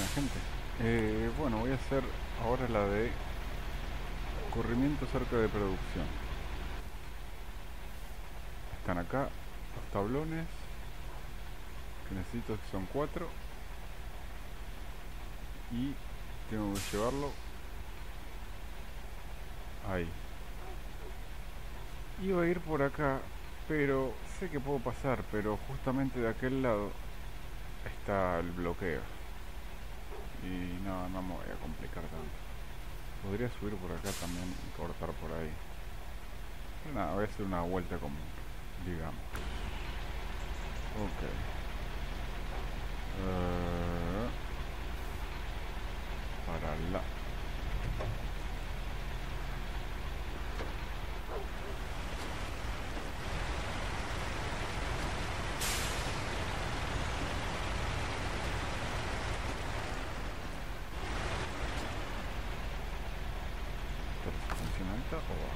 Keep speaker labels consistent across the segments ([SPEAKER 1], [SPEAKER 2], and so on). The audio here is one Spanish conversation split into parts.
[SPEAKER 1] gente. Bueno, voy a hacer ahora la de corrimiento cerca de producción. Están acá los tablones que necesito, que son 4, y tengo que llevarlo ahí. Iba a ir por acá, pero sé que puedo pasar, pero justamente de aquel lado está el bloqueo. Y no me voy a complicar tanto. Podría subir por acá también y cortar por ahí. Pero nada, voy a hacer una vuelta común, digamos. Ok. Eh, para la... ¿Pero si funciona esta o va?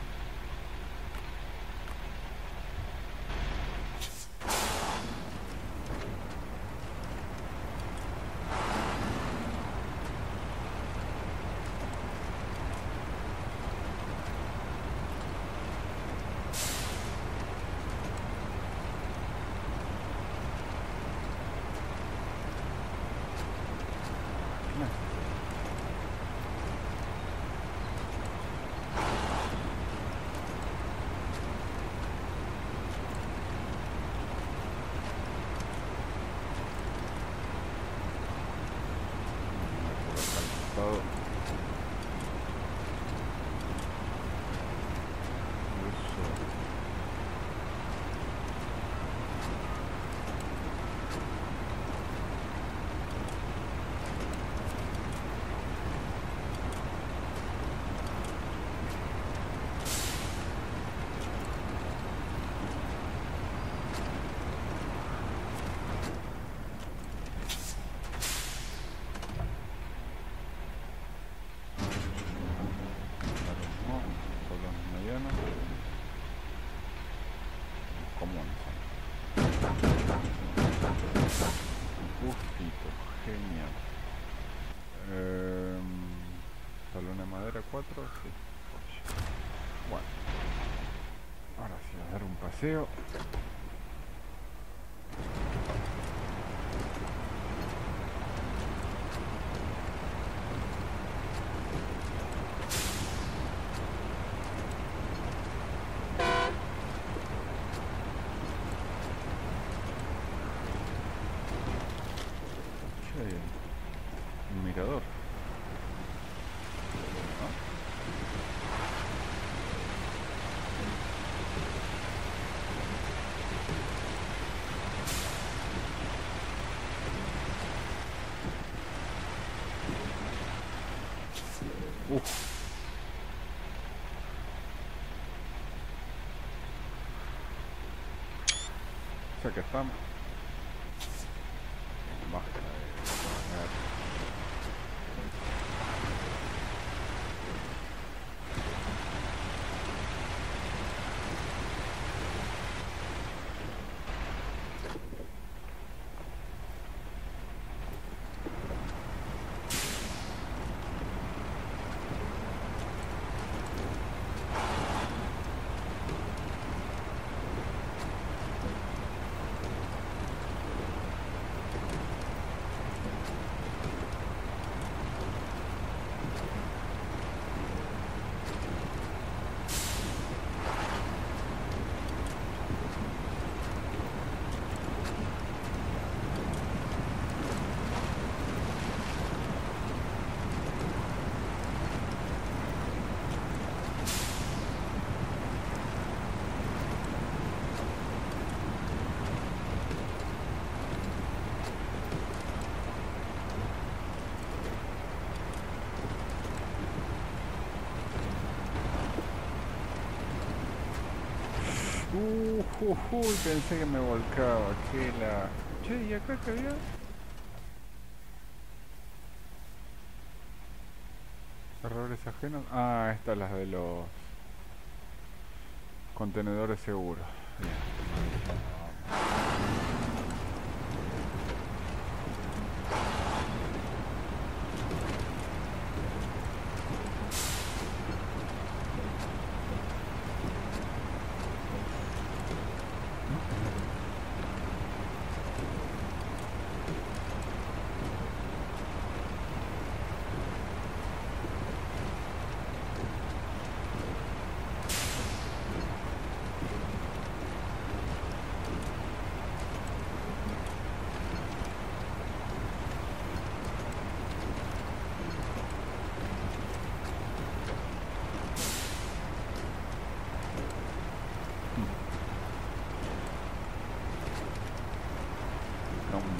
[SPEAKER 1] ¿Qué me hace? Por acá al costado. Eso. Claro, no. Tablones medianos. Comunes son. Justito. Genial. Eh, Tablón de madera 4, sí. Bueno, ahora sí, a dar un paseo. Che, un mirador. ¿No? Uf, o sea que estamos. Basta de cagar. Pensé que me volcaba. Que la... Che, ¿y acá qué había? Errores ajenos. Ah, estas las de los contenedores seguros. Bien.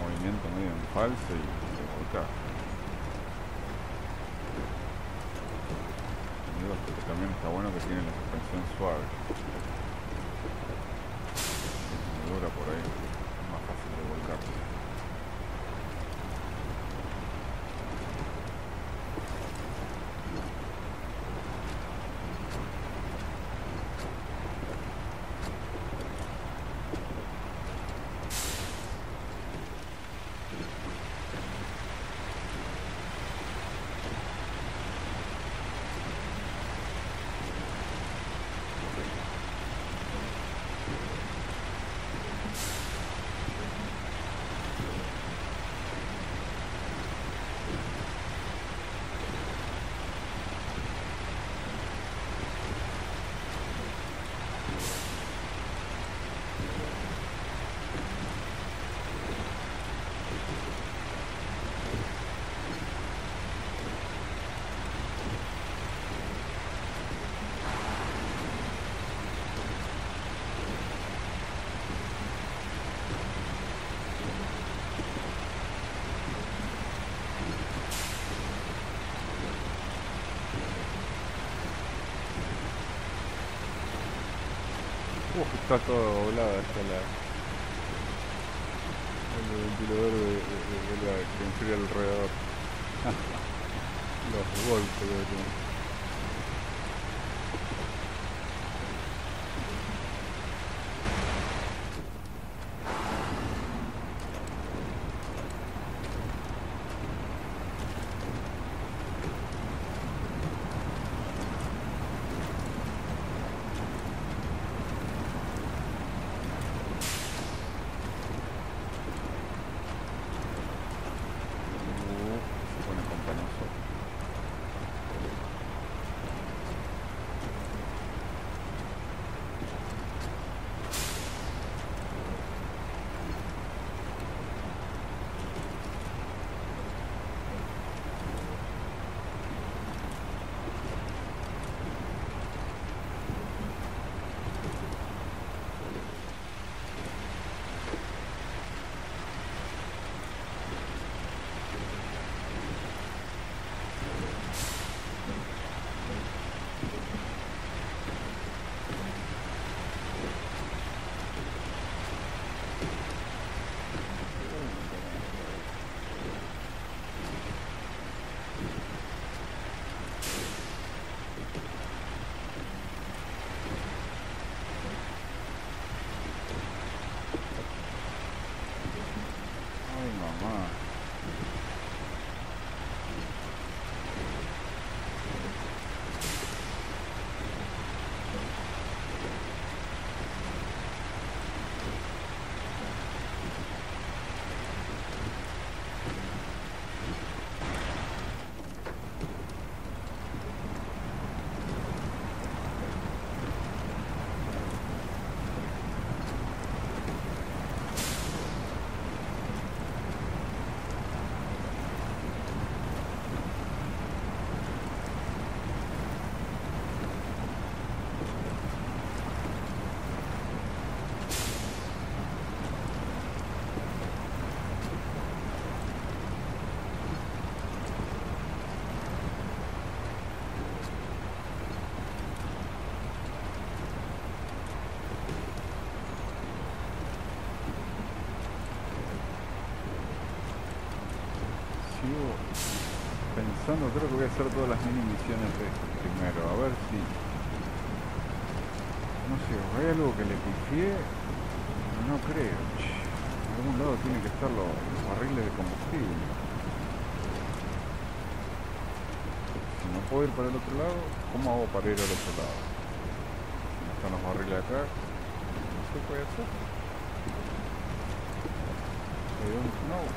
[SPEAKER 1] movimiento medio en falso y se volcaba. Este también está bueno que tiene la suspensión suave. Me dura por ahí, es más fácil de volcarse. Está todo doblado hasta el ventilador de la que enfría alrededor. Los golpes de todo. Se pone compañoso. Ay, mamá. Sigo pensando, creo que voy a hacer todas las mini misiones de este primero, a ver si, no sé, hay algo que le pifié, no creo, en algún lado tienen que estar los barriles de combustible. Si no puedo ir para el otro lado, ¿cómo hago para ir al otro lado? Si no están los barriles acá, no se puede hacer. I don't know.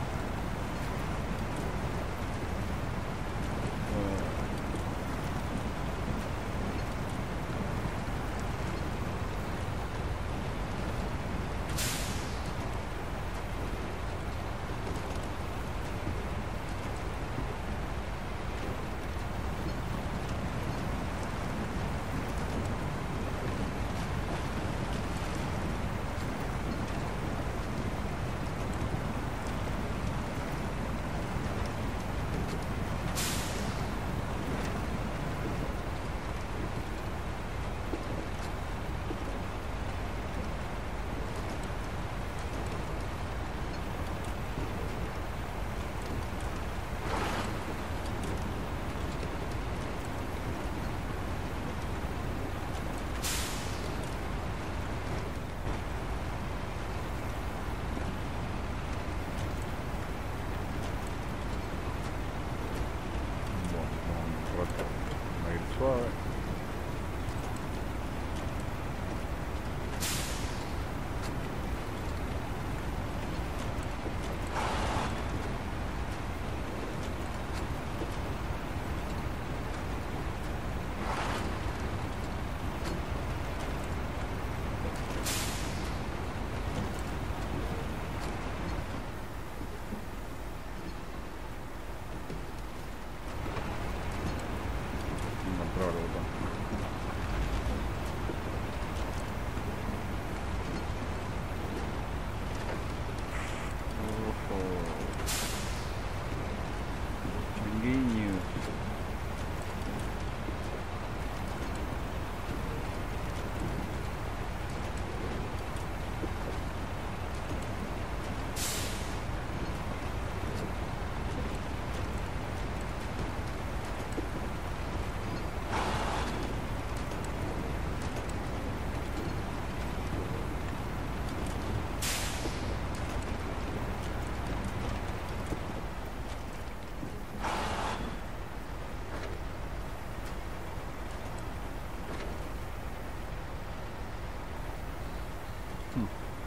[SPEAKER 1] Hmm.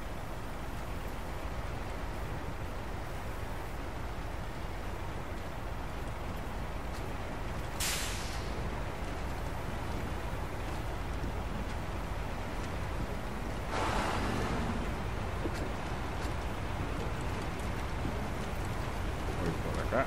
[SPEAKER 1] Voy por acá.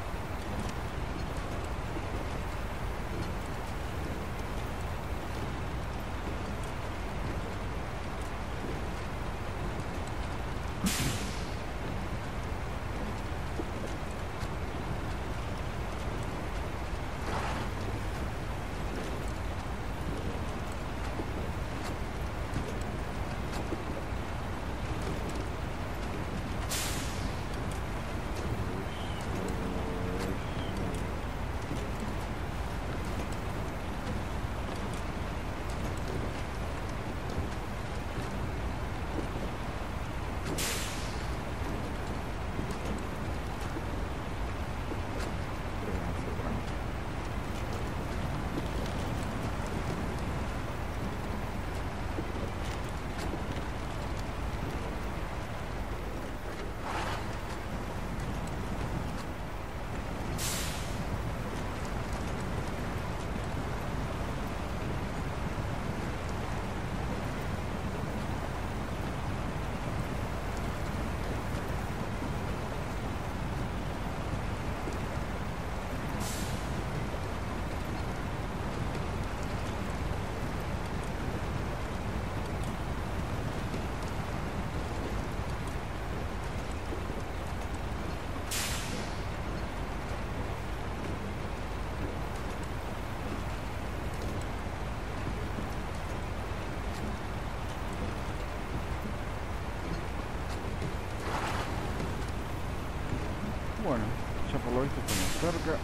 [SPEAKER 1] Bueno, ya por lo visto estamos cerca.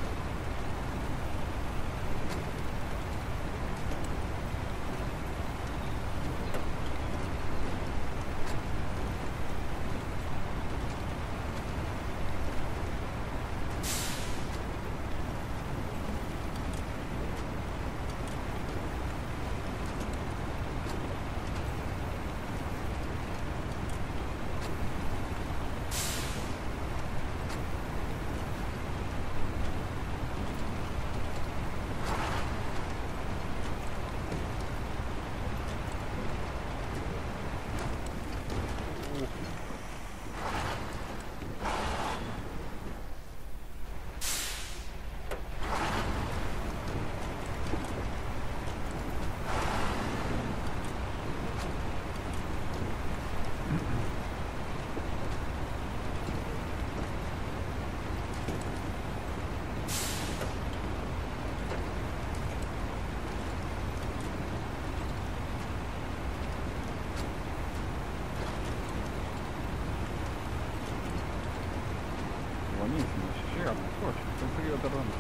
[SPEAKER 1] Buenísimo, ya llegamos. Oye, pensé que iba tardando.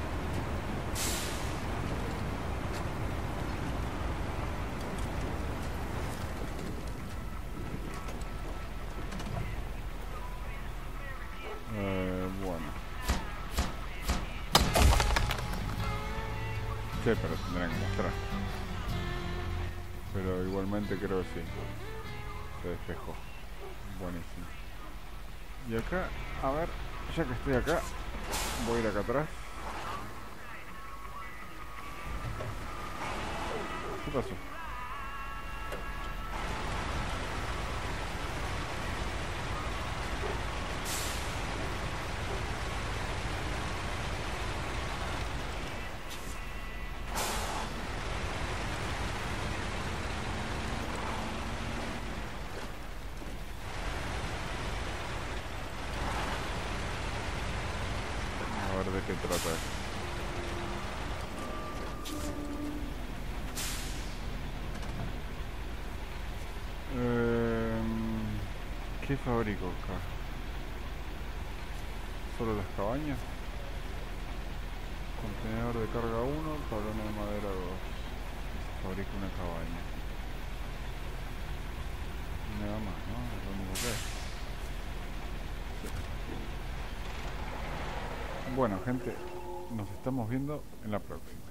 [SPEAKER 1] Bueno. Sí, pero tendrán que mostrar. Pero igualmente creo que sí. Se despejó. Buenísimo. Y acá, a ver, ya que estoy acá, voy a ir acá atrás. ¿Qué pasó? A ver de qué trata esto. ¿Qué fabrico acá? ¿Solo las cabañas? Contenedor de carga 1, tablón de madera 2. Fabrico una cabaña. Nada más, ¿no? Es lo único que es. Sí. Bueno, gente, nos estamos viendo en la próxima.